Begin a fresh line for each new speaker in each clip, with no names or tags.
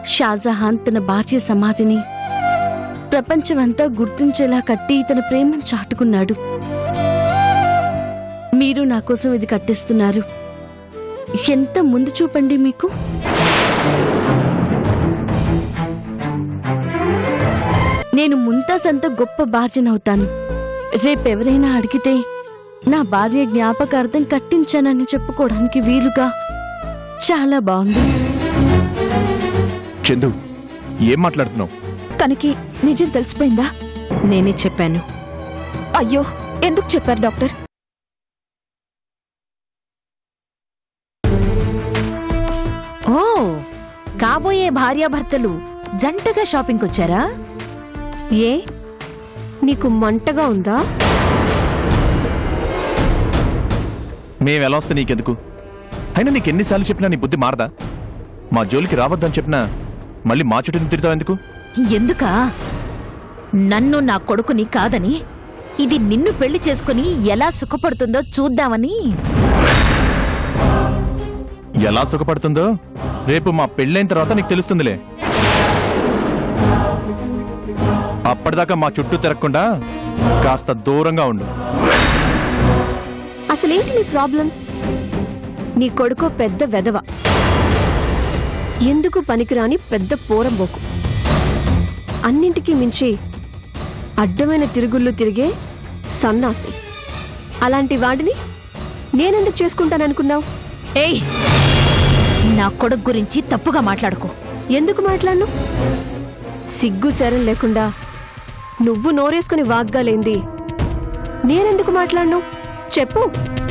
షాజహాన్ తన భార్య సమాధిని ప్రపంచమంతా గుర్తించేలా కట్టి తన ప్రేమను చాటుకున్నాడు. మీరు నా కోసం ఇది కట్టిస్తున్నారు. ఎంత ముందు చూపండి మీకు. నేను ముంతాజ్ అంత గొప్ప భార్యనవుతాను. రేపెవరైనా అడిగితే నా భార్య జ్ఞాపకార్థం కట్టించానని చెప్పుకోవడానికి వీలుగా చాలా బాగుంది.
చందు, ఏం మాట్లాడుతున్నావు?
తనకి నిజం తెలిసిపోయిందా?
నేనే చెప్పాను.
అయ్యో, ఎందుకు చెప్పారు డాక్టర్?
ఓ, కాబోయే భార్యాభర్తలు జంటగా షాపింగ్ వచ్చారా?
ఏ, నీకు మంటగా ఉందా?
మేమెలా వస్తే నీకెందుకు? అయినా నీకెన్నిసార్లు చెప్పినా నీ బుద్ధి మారదా? మా జోలికి రావద్దని చెప్పినా మళ్ళీ మా చుట్టూ తిరుగుతావు ఎందుకు?
ఎందుకా? నన్ను నా కొడుకుని కాదని, ఇది నిన్ను పెళ్లి చేసుకుని ఎలా సుఖపడుతుందో చూద్దామని.
ఎలా సుఖపడుతుందో రేపు మా పెళ్ళైన తర్వాత నీకు తెలుస్తుందిలే. అప్పటిదాకా మా చుట్టూ తిరగకుండా కాస్త దూరంగా ఉండు.
అసలేంటి నీ ప్రాబ్లం? నీ కొడుకో పెద్ద వెధవ, ఎందుకు పనికిరాని పెద్ద పోరంబోకు, అన్నింటికీ మించి అడ్డమైన తిరుగుళ్ళు తిరిగే సన్నాసి. అలాంటి వాడిని నేనెందుకు చేసుకుంటాననుకున్నావు?
ఏయ్, నా కొడుకు గురించి తప్పుగా మాట్లాడుకో.
ఎందుకు మాట్లాడను? సిగ్గు శరం లేకుండా నువ్వు నోరేసుకుని వాగ్గాలేంది నేనెందుకు మాట్లాడను? చెప్పు.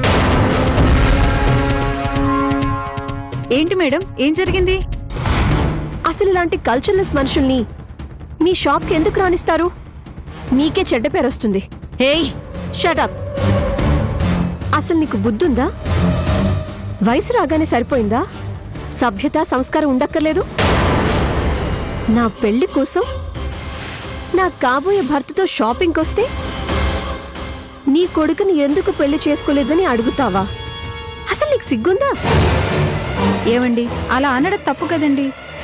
ఏంటి మేడం, ఏం జరిగింది?
అసలు ఇలాంటి కల్చర్లెస్ మనుషుల్ని మీ షాప్కి ఎందుకు రాణిస్తారు? నీకే చెడ్డ పేరు వస్తుంది.
ఏయ్,
షటప్. అసలు నీకు బుద్ధుందా? వయసు రాగానే సరిపోయిందా? సభ్యత సంస్కారం ఉండక్కర్లేదు? నా పెళ్లి కోసం నా కాబోయే భర్తతో షాపింగ్కి వస్తే నీ కొడుకుని ఎందుకు పెళ్లి చేసుకోలేదని అడుగుతావా? అసలు నీకు సిగ్గుందా?
ఏమండి, అలా అనడం తప్పు కదండి.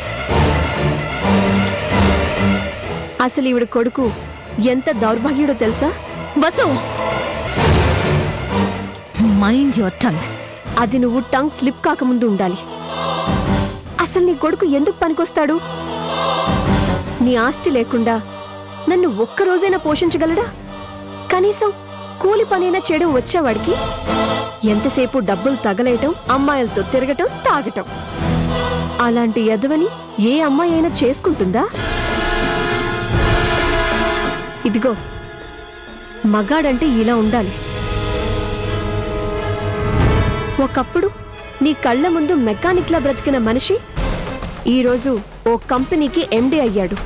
అసలు ఈవిడ కొడుకు ఎంత దౌర్భాగ్యుడో తెలుసా?
Basu, mind your tongue.
అది నువ్వు టంగ్ స్లిప్ కాకముందు ఉండాలి. అసలు నీ కొడుకు ఎందుకు పనికొస్తాడు? నీ ఆస్తి లేకుండా నన్ను ఒక్కరోజైనా పోషించగలడా? కనీసం కూలి పనైనా చేయడం వచ్చేవాడికి ఎంతసేపు డబ్బులు తగలేయటం, అమ్మాయిలతో తిరగటం, తాగటం. అలాంటి ఎదవని ఏ అమ్మాయి అయినా చేసుకుంటుందా? ఇదిగో, మగాడంటే ఇలా ఉండాలి. ఒకప్పుడు నీ కళ్ల ముందు మెకానిక్లా బ్రతికిన మనిషి ఈరోజు ఓ కంపెనీకి ఎండీ అయ్యాడు.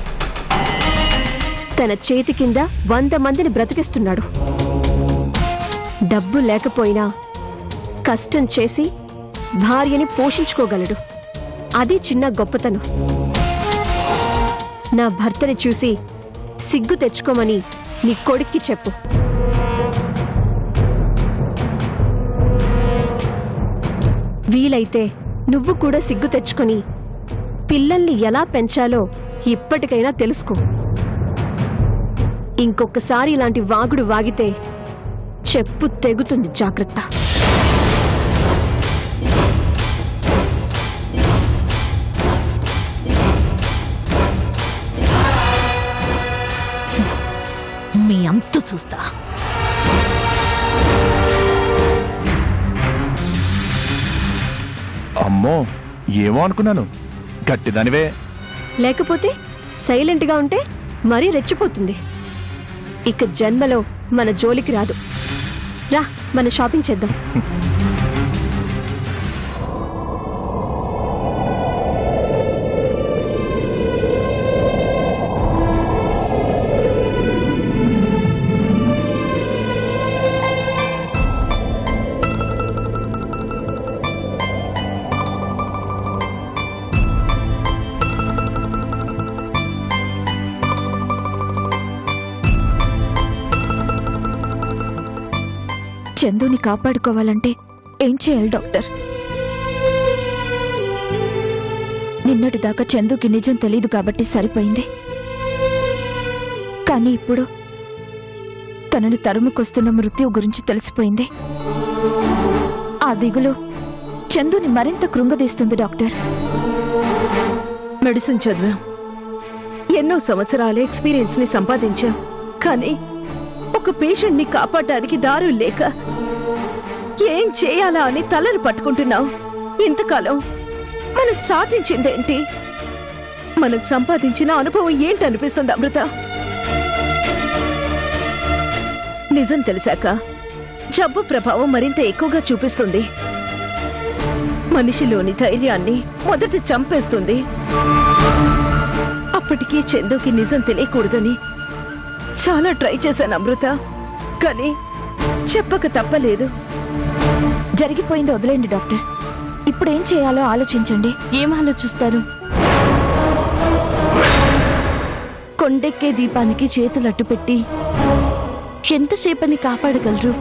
తన చేతి కింద 100 మందిని బ్రతికిస్తున్నాడు. డబ్బు లేకపోయినా కష్టం చేసి భార్యని పోషించుకోగలడు. అది చిన్న గొప్పతనం. నా భర్తని చూసి సిగ్గు తెచ్చుకోమని నీ కొడుక్కి చెప్పు. వీలైతే నువ్వు కూడా సిగ్గు తెచ్చుకొని పిల్లల్ని ఎలా పెంచాలో ఇప్పటికైనా తెలుసుకో. ఇంకొకసారి ఇలాంటి వాగుడు వాగితే చెప్పు తెగుతుంది, జాగ్రత్త.
మీ అంతు చూస్తా.
అమ్మో, ఏమో అనుకున్నాను, గట్టిదానివే.
లేకపోతే సైలెంట్గా ఉంటే మరీ రెచ్చిపోతుంది. ఇక జన్మలో మన జోలికి రాదు. రా, మన షాపింగ్ చేద్దాం.
చందుని కాపాడుకోవాలంటే ఏం చేయాలి డాక్టర్? నిన్నటిదాకా చందుకి నిజం తెలీదు కాబట్టి సరిపోయింది. కానీ ఇప్పుడు తనని తరుముకొస్తున్న మృత్యువు గురించి తెలిసిపోయింది. ఆ దిగులు చందుని మరింత కృంగదీస్తుంది డాక్టర్.
మెడిసిన్ చదివాం, ఎన్నో సంవత్సరాల ఎక్స్పీరియన్స్ ని సంపాదించాం. కానీ ఒక పేషెంట్ ని కాపాడడానికి దారులు లేక ఏం చేయాలా అని తలను పట్టుకుంటున్నావు. ఇంతకాలం మనం సాధించిందేంటి? మనం సంపాదించిన అనుభవం ఏంటనిపిస్తుంది అమృత? నిజం తెలిసాక జబ్బు ప్రభావం మరింత ఎక్కువగా చూపిస్తుంది. మనిషిలోని ధైర్యాన్ని మొదట చంపేస్తుంది. అప్పటికీ చందుకి నిజం తెలియకూడదని చాలా ట్రై చేశాను అమృత, కానీ చెప్పక తప్పలేదు.
జరిగిపోయింది వదిలేండి డాక్టర్. ఇప్పుడేం చేయాలో ఆలోచించండి.
ఏం ఆలోచిస్తారు? కొండెక్కే దీపానికి చేతులట్టు పెట్టి ఎంతసేపని కాపాడగలరు?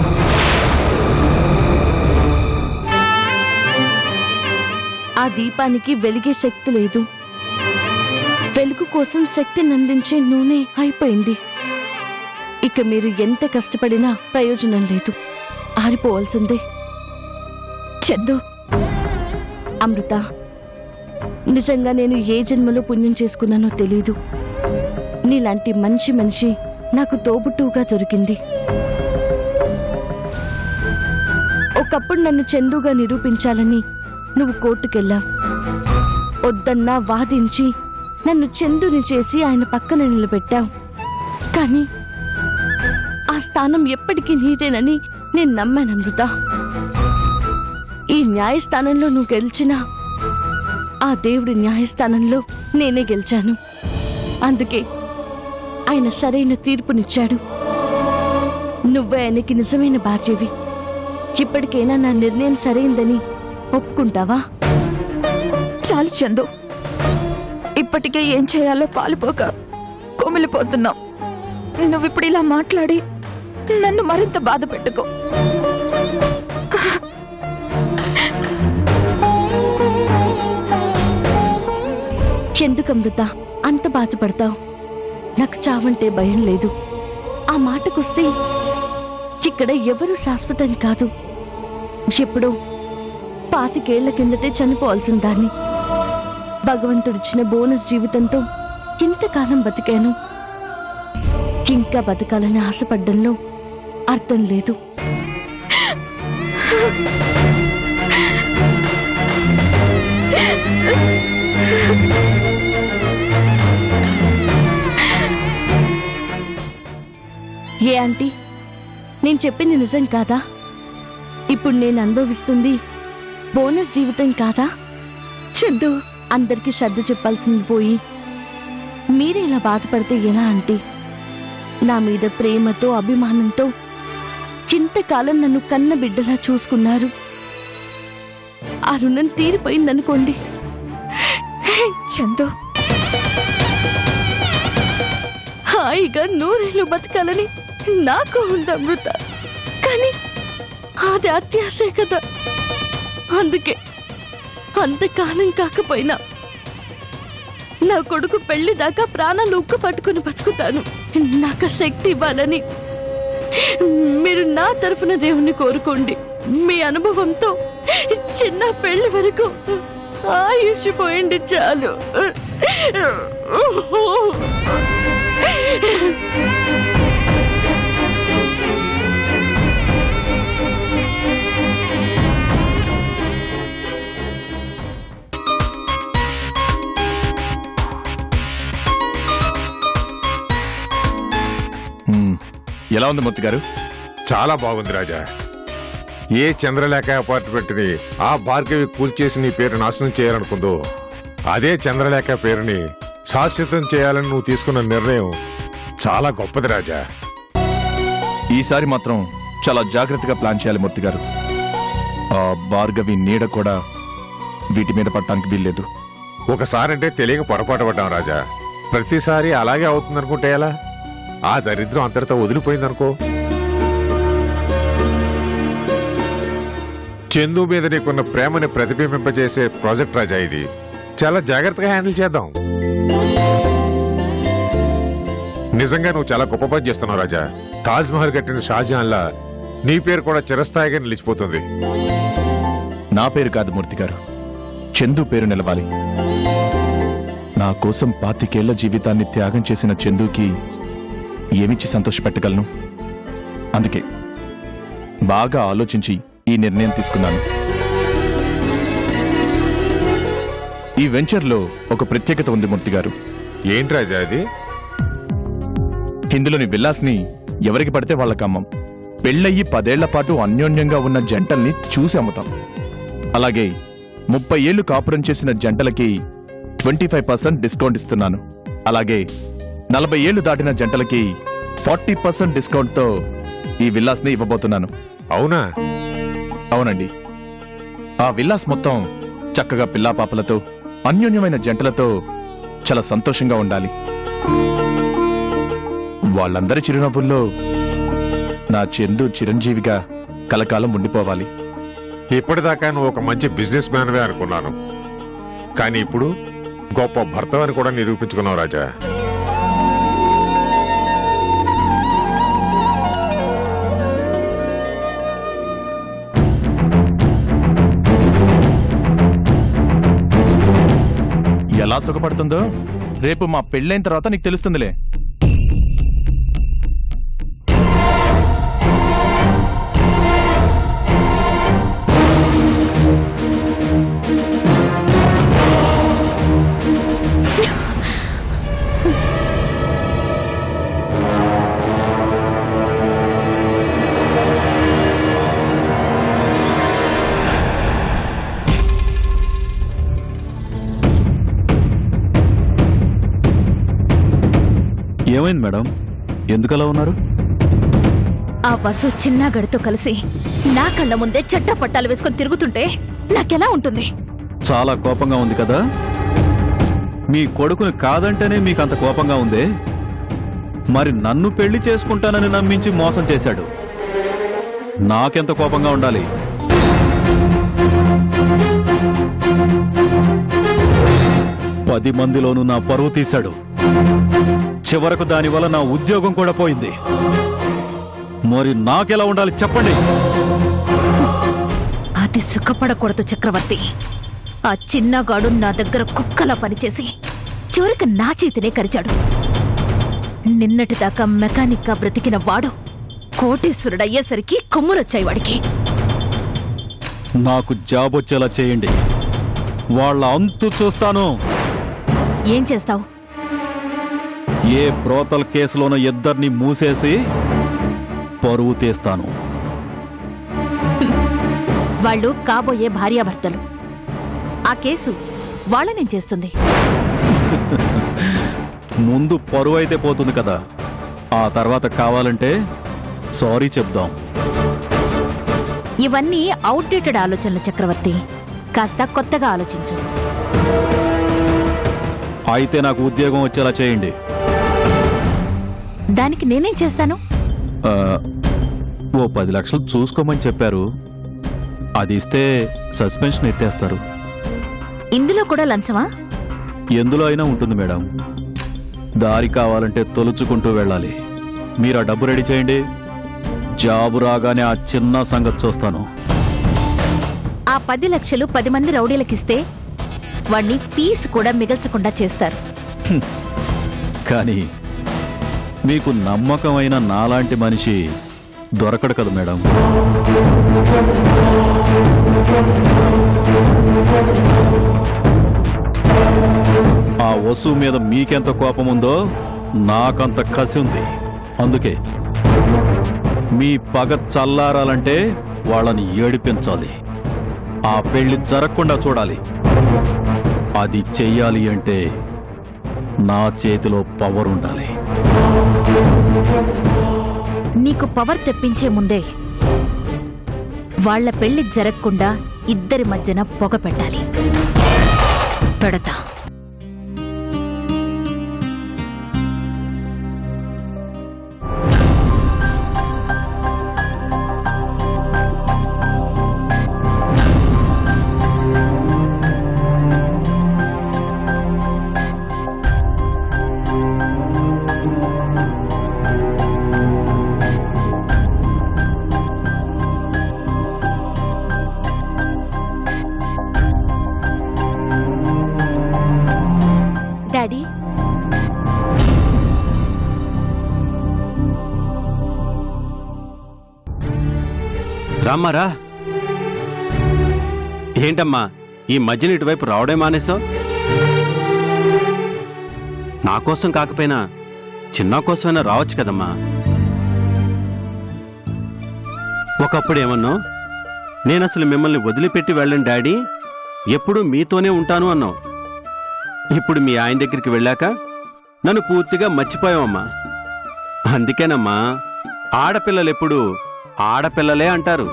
ఆ దీపానికి వెలిగే శక్తి లేదు. వెలుగు కోసం శక్తిని అందించే నూనె అయిపోయింది. ఇక మీరు ఎంత కష్టపడినా ప్రయోజనం లేదు. ఆరిపోవాల్సిందే.
చందు,
అమృత, నిజంగా నేను ఏ జన్మలో పుణ్యం చేసుకున్నానో తెలీదు. నీలాంటి మంచి మనిషి నాకు తోబుట్టువుగా దొరికింది. ఒకప్పుడు నన్ను చందుగా నిరూపించాలని నువ్వు కోర్టుకెళ్ళావు. వద్దన్నా వాదించి నన్ను చందుని చేసి ఆయన పక్కన నిలబెట్టావు. కానీ ఆ స్థానం ఎప్పటికీ నీదేనని నేను నమ్మాను అమృత. ఈ న్యాయస్థానంలో నువ్వు గెలిచినా ఆ దేవుడి న్యాయస్థానంలో నేనే గెలిచాను. అందుకే ఆయన సరైన తీర్పునిచ్చాడు. నువ్వే ఆయనకి నిజమైన భార్యవి. ఇప్పటికైనా నా నిర్ణయం సరైందని ఒప్పుకుంటావా?
చాలు చందు. ఇప్పటికే ఏం చేయాలో పాలుపోక కుమిలిపోతున్నావు. నువ్విప్పుడు ఇలా మాట్లాడి నన్ను మరింత బాధ పెట్టుకో.
ఎందుకు అమృత అంత బాధపడతావు? నాకు చావంటే భయం లేదు. ఆ మాటకొస్తే ఇక్కడ ఎవరూ శాశ్వతం కాదు. ఎప్పుడో 25 ఏళ్ల కిందటే చనిపోవాల్సిన దాన్ని. భగవంతుడిచ్చిన బోనస్ జీవితంతో ఇంతకాలం బతికాను. ఇంకా బతకాలని ఆశపడ్డంలో అర్థం లేదు. ఏ ఆంటీ, నేను చెప్పింది నిజం కాదా? ఇప్పుడు నేను అనుభవిస్తుంది బోనస్ జీవితం కాదా?
చందు,
అందరికీ సర్దు చెప్పాల్సింది పోయి మీరే ఇలా బాధపడితే ఎలా ఆంటీ? నా మీద ప్రేమతో అభిమానంతో ఇంతకాలం నన్ను కన్న బిడ్డలా చూసుకున్నారు. ఆ రుణం తీరిపోయిందనుకోండి.
చందు,
హాయిగా 100 ఏళ్ళు బతకాలని నాకు ఉంది అమృత. కానీ అది అత్యాశే కదా. అందుకే అంతకాలం కాకపోయినా నా కొడుకు పెళ్లి దాకా ప్రాణాలు ఉక్కు పట్టుకుని బతుకుతాను. నాకు శక్తి ఇవ్వాలని మీరు నా తరఫున దేవుణ్ణి కోరుకోండి. మీ అనుభవంతో చిన్న పెళ్లి వరకు ఆయుష్ పోయింది చాలు.
ఎలా ఉంది మూర్తి గారు?
చాలా బాగుంది రాజా. ఏ చంద్రలేఖ అపార్ట్మెంట్ని ఆ భార్గవి కూల్చేసి నీ పేరు నాశనం చేయాలనుకుందో అదే చంద్రలేఖ పేరుని శాశ్వతం చేయాలని నువ్వు తీసుకున్న నిర్ణయం చాలా గొప్పది రాజా.
ఈసారి మాత్రం చాలా జాగ్రత్తగా ప్లాన్ చేయాలి మూర్తి గారు. ఆ భార్గవి నీడ కూడా వీటి మీద పడటానికి వీల్లేదు.
ఒకసారంటే తెలియక పొరపాటు పడ్డాం రాజా. ప్రతిసారి అలాగే అవుతుందనుకుంటే ఎలా? ఆ దరిద్రం అంతటితో వదిలిపోయిందనుకో. చందు మీద నీకున్న ప్రేమని ప్రతిబింబింపజేసే ప్రాజెక్ట్ రాజా ఇది. చాలా జాగ్రత్తగా హ్యాండిల్ చేద్దాం. నిజంగా నువ్వు చాలా గొప్ప పని చేస్తున్నావు రాజా. తాజ్ మహల్ కట్టిన షాజహాన్లా నీ పేరు కూడా చిరస్థాయిగా నిలిచిపోతుంది.
నా పేరు కాదు మూర్తి గారు, చందు పేరు నిలవాలి. నా కోసం 25 ఏళ్ల జీవితాన్ని త్యాగం చేసిన చందుకి ఏమిచ్చి సంతోషపెట్టగలను? అందుకే బాగా ఆలోచించి ఈ నిర్ణయం తీసుకున్నాను. ఈ వెంచర్లో ఒక ప్రత్యేకత ఉంది మూర్తి గారు.
ఏంటి రాజా అది?
ఇందులోని విల్లాస్ని ఎవరికి పడితే వాళ్ళకి అమ్మం. పెళ్ళయ్యి 10 ఏళ్ల పాటు అన్యోన్యంగా ఉన్న జంటల్ని చూసి అమ్ముతాం. అలాగే 30 ఏళ్లు కాపురం చేసిన జంటలకి 25% డిస్కౌంట్ ఇస్తున్నాను. అలాగే 40 ఏళ్లు దాటిన జంటలకి 40% డిస్కౌంట్తో ఈ విల్లాస్ని ఇవ్వబోతున్నాను.
అవునా?
అవునండి. ఆ విల్లాస్ మొత్తం చక్కగా పిల్లాపాపలతో అన్యోన్యమైన జంటలతో చాలా సంతోషంగా ఉండాలి. వాళ్ళందరి చిరునవ్వుల్లో నా చందు చిరంజీవిగా కలకాలం ఉండిపోవాలి.
ఇప్పటిదాకా నువ్వు ఒక మంచి బిజినెస్ మ్యాన్వే అనుకున్నాను, కానీ ఇప్పుడు గొప్ప భర్తవని కూడా నిరూపించుకున్నావు రాజా.
ఎలా సుఖపడుతుందో రేపు మా పెళ్ళైన తర్వాత నీకు తెలుస్తుందిలే.
ఏమైంది మేడం, ఎందుకలా ఉన్నారు?
ఆ వసు చిన్నగడితో కలిసి నా కళ్ళ ముందే చట్టపట్టాలు వేసుకొని తిరుగుతుంటే నాకెలా ఉంటుంది?
చాలా కోపంగా ఉంది కదా? మీ కొడుకుని కాదంటేనే మీకు అంత కోపంగా ఉందే, మరి నన్ను పెళ్లి చేసుకుంటానని నమ్మించి మోసం చేశాడు. నాకెంత కోపంగా ఉండాలి? పది మందిలోనూ నా పరువు తీశాడు. చివరకు దానివల్ల నా ఉద్యోగం కూడా పోయింది. మరి నాకెలా ఉండాలి చెప్పండి?
అది సుఖపడకూడదు చక్రవర్తి. ఆ చిన్నగాడు నా దగ్గర కుక్కలా పనిచేసి చివరికి నా చేతినే కరిచాడు. నిన్నటిదాకా మెకానిక్ గా బ్రతికిన వాడు కోటీశ్వరుడయ్యేసరికి కొమ్ములొచ్చాయి వాడికి.
నాకు జాబ్ వచ్చేలా చేయండి, వాళ్ళ అంతు చూస్తాను.
ఏం చేస్తావు?
ఏ బ్రోతల్ కేసులోనో ఇద్దరిని మూసేసి పరువు తీస్తాను.
వాళ్ళు కాబోయే భార్యాభర్తలు. ఆ కేసు వాళ్ళనేం చేస్తుంది?
ముందు పరువు అయితే పోతుంది కదా, ఆ తర్వాత కావాలంటే సారీ చెప్దాం.
ఇవన్నీ అవుట్డేటెడ్ ఆలోచనలు చక్రవర్తి. కాస్త కొత్తగా ఆలోచించు.
అయితే నాకు ఉద్యోగం వచ్చేలా చేయండి.
దానికి నేనేం చేస్తాను?
ఓ 10 లక్షలు చూసుకోమని చెప్పారు, అది ఇస్తే సస్పెన్షన్ ఎత్తేస్తారు.
ఇందులో కూడా లంచమా?
ఎందులో అయినా ఉంటుంది మేడం. దారి కావాలంటే తొలుచుకుంటూ వెళ్ళాలి. మీరు ఆ డబ్బు రెడీ చేయండి, జాబు రాగానే ఆ చిన్న సంగతి చూస్తాను.
ఆ 10 లక్షలు 10 మంది రౌడీలకిస్తే వాణ్ణి పీసు కూడా మిగల్చకుండా చేస్తారు.
కానీ మీకు నమ్మకమైన నాలాంటి మనిషి దొరకడు కదా మేడం. ఆ వసు మీద మీకెంత కోపం ఉందో నాకంత కసి ఉంది. అందుకే మీ పగ చల్లారాలంటే వాళ్ళని ఏడిపించాలి, ఆ పెళ్లి జరగకుండా చూడాలి. అది చెయ్యాలి అంటే నా చేతిలో పవర్ ఉండాలి.
నీకు పవర్ తెప్పించే ముందే వాళ్ల పెళ్లి జరగకుండా ఇద్దరి మధ్యన పొగ పెట్టాలి. పెడతా.
డాడీ
రామ్మారా, ఏంటమ్మా ఈ మధ్యన ఇటువైపు రావడే మానేసావు? నా కోసం కాకపోయినా చిన్న కోసమైనా రావచ్చు కదమ్మా. ఒకప్పుడు ఏమన్నావు, నేను అసలు మిమ్మల్ని వదిలిపెట్టి వెళ్ళను డాడీ, ఎప్పుడూ మీతోనే ఉంటాను అన్నావు. ఇప్పుడు మీ ఆయన దగ్గరికి వెళ్ళాక నన్ను పూర్తిగా మర్చిపోయావమ్మా. అందుకేనమ్మా ఆడపిల్లలెప్పుడు ఆడపిల్లలే అంటారు.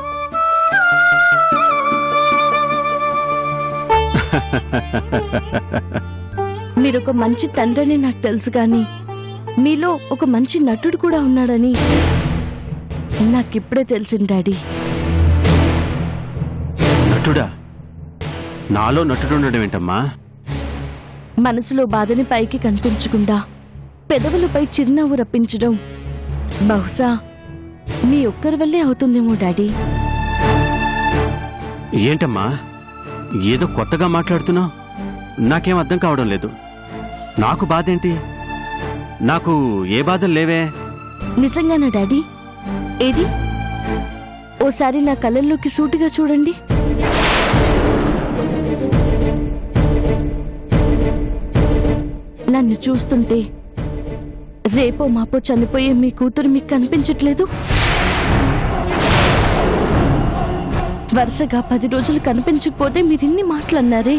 మీరొక మంచి తండ్రిని నాకు తెలుసు కానీ మీలో ఒక మంచి నటుడు కూడా ఉన్నాడని నాకిప్పుడే తెలిసింది డాడీ.
నటుడా? నాలో నటుడు ఉండడం ఏంటమ్మా?
మనసులో బాధని పైకి కనిపించకుండా పెదవులపై చిరునవ్వు రప్పించడం బహుశా మీ ఒక్కరి వల్లే అవుతుందేమో డాడీ.
ఏంటమ్మా ఏదో కొత్తగా మాట్లాడుతున్నావు? నాకేం అర్థం కావడం లేదు. నాకు బాధేంటి? నాకు ఏ బాధలు లేవే.
నిజంగానా డాడీ? ఏది ఓసారి నా కళ్ళల్లోకి సూటిగా చూడండి. నన్ను చూస్తుంటే రేపో మాపో చనిపోయే మీ కూతురు మీకు కనిపించట్లేదు? వరుసగా 10 రోజులు కనిపించకపోతే మీరిన్ని మాటలన్నారే,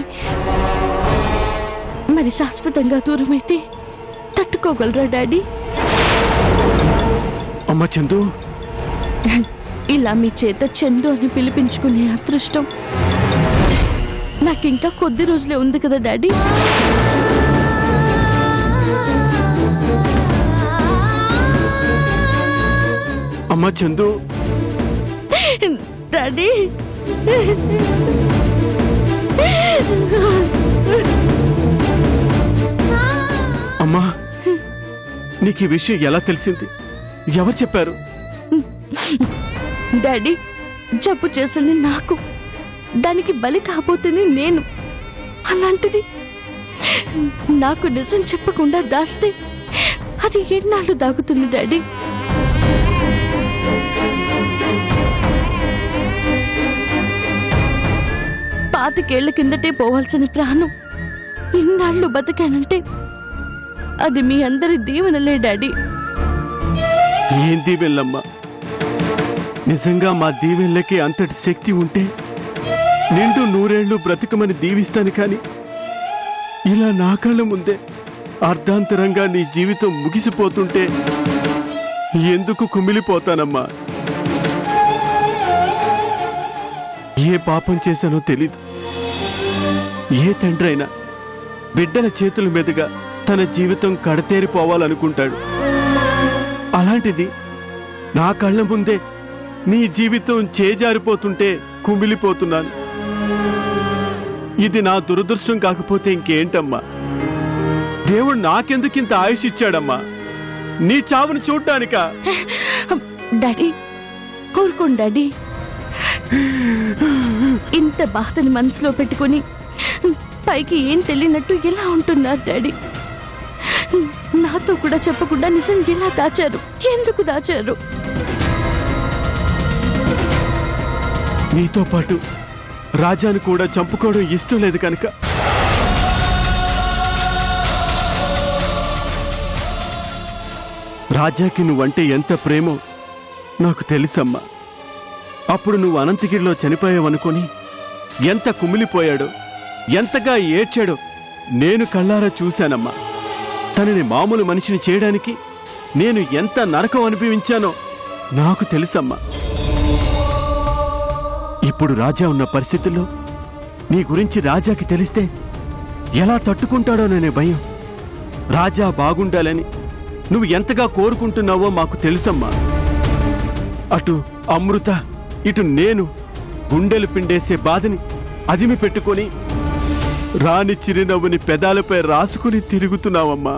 మరి శాశ్వతంగా దూరమైతే తట్టుకోగలరా డాడీ?
అమ్మ చందు,
ఇలా మీ చేత చందు అని పిలిపించుకునే అదృష్టం నాకింకా కొద్ది రోజులే ఉంది కదా డాడీ.
అమ్మ చందు.
డాడీ
అమ్మా, నీకు ఈ విషయం ఎలా తెలిసింది? ఎవరు చెప్పారు?
డాడీ జబ్బు చేసింది నాకు, దానికి బలి కాబోతుంది నేను. అలాంటిది నాకు నిజం చెప్పకుండా దాస్తే అది ఎన్నాళ్ళు దాగుతుంది డాడీ? పాతికేళ్ల కిందటే పోవాల్సిన ప్రాణం ఇన్నాళ్ళు బతికానంటే అది మీ అందరి దీవెనలే డాడీ.
ఏం దీవెనలమ్మా? నిజంగా మా దీవెనలకి అంతటి శక్తి ఉంటే నిండు 100 ఏళ్ళు బ్రతకమని దీవిస్తాను. కానీ ఇలా నా కళ్ళ ముందే అర్ధాంతరంగా నీ జీవితం ముగిసిపోతుంటే ఎందుకు కుమిలిపోతానమ్మా? ఏ పాపం చేశానో తెలీదు. ఏ తండ్రి అయినా బిడ్డల చేతుల మీదుగా తన జీవితం కడతేరిపోవాలనుకుంటాడు. అలాంటిది నా కళ్ళ ముందే నీ జీవితం చేజారిపోతుంటే కుమిలిపోతున్నాను. ఇది నా దురదృష్టం కాకపోతే ఇంకేంటమ్మా? దేవుడు నాకెందుకింత ఆయుష్ ఇచ్చాడమ్మా? నీ చావును చూడ్డానికా?
డాడీ ఊరుకోండి డాడీ. ఇంత బాధని మనసులో పెట్టుకుని పైకి ఏం తెలియనట్టు ఎలా ఉంటున్నారు డాడీ? నాతో కూడా చెప్పకుండా నిజం ఎలా దాచారు? ఎందుకు దాచారు?
నీతో పాటు రాజాను కూడా చంపుకోవడం ఇష్టం లేదు కనుక. రాజాకి నువ్వంటే ఎంత ప్రేమో నాకు తెలుసమ్మా. అప్పుడు నువ్వు అనంతగిరిలో చనిపోయావనుకొని ఎంత కుమిలిపోయాడో, ఎంతగా ఏడ్చాడో నేను కళ్ళారా చూశానమ్మా. తనని మామూలు మనిషిని చేయడానికి నేను ఎంత నరకం అనుభవించానో నాకు తెలుసమ్మా. ఇప్పుడు రాజా ఉన్న పరిస్థితుల్లో నీ గురించి రాజాకి తెలిస్తే ఎలా తట్టుకుంటాడోననే భయం. రాజా బాగుండాలని నువ్వు ఎంతగా కోరుకుంటున్నావో మాకు తెలుసమ్మా. అటు అమృత, ఇటు నేను గుండెలు పిండేసే బాధని అదిమి పెట్టుకొని రాని చిరునవ్వుని పెదాలపై రాసుకుని తిరుగుతున్నావమ్మా.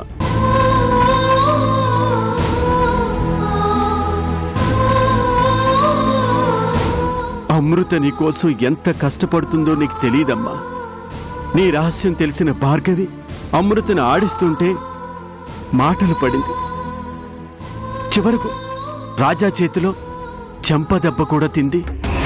అమృత నీకోసం ఎంత కష్టపడుతుందో నీకు తెలియదమ్మా. నీ రహస్యం తెలిసిన భార్గవి అమృతను ఆడిస్తుంటే మాటలు పడింది. చివరకు రాజా చేతిలో చెంపదెబ్బ కూడా తింది.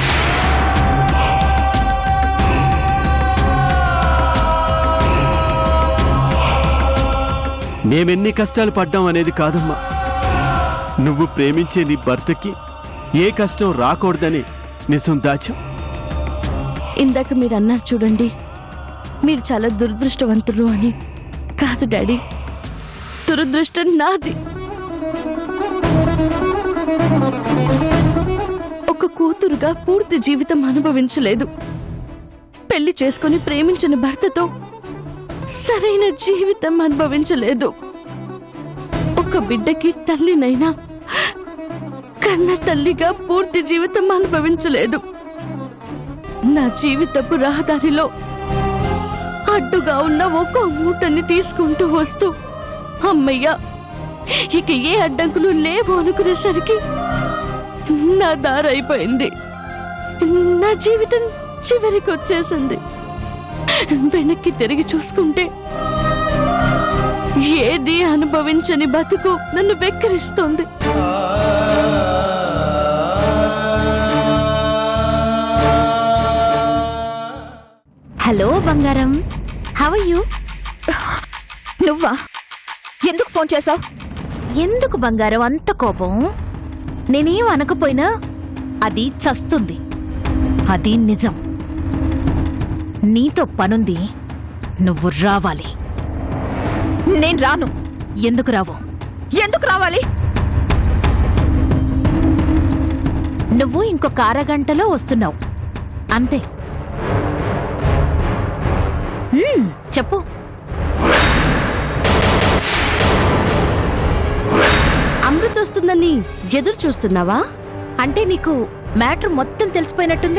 మేమెన్ని కష్టాలు పడ్డాం అనేది కాదమ్మా, నువ్వు ప్రేమించే నీ భర్తకి ఏ కష్టం రాకూడదని నిజం దాచు.
ఇందాక మీరు అన్నారు చూడండి, మీరు చాలా దురదృష్టవంతులు అని. కాదు డాడీ, దురదృష్టం నాది. ఒక కూతురుగా పూర్తి జీవితం అనుభవించలేదు. పెళ్లి చేసుకుని ప్రేమించిన భర్తతో సరైన జీవితం అనుభవించలేదు. ఒక బిడ్డకి తల్లినైనా కన్న తల్లిగా పూర్తి జీవితం అనుభవించలేదు. నా జీవితపు రహదారిలో అడ్డుగా ఉన్న ఒక్కో మూటని తీసుకుంటూ వస్తూ అమ్మయ్య ఇక ఏ అడ్డంకులు లేవు అనుకునేసరికి నా దారైపోయింది. నా జీవితం చివరికి వచ్చేసింది. వెనక్కి తిరిగి చూసుకుంటే ఏది అనుభవించని బతుకు నన్ను వెక్కిరిస్తోంది.
హలో బంగారం, హౌ ఆర్ యు?
నువ్వా? ఎందుకు ఫోన్ చేసావు?
ఎందుకు బంగారం అంత కోపం? నేనేం అనకపోయినా అది చస్తుంది. అది నిజం. నీతో పనుంది, నువ్వు రావాలి.
నేను రాను.
ఎందుకు రావు?
ఎందుకు రావాలి?
నువ్వు ఇంకొక అరగంటలో వస్తున్నావు, అంతే. చెప్పు.
అమృత వస్తుందని ఎదురు చూస్తున్నావా?
అంటే నీకు మ్యాటర్ మొత్తం తెలిసిపోయినట్టుంది.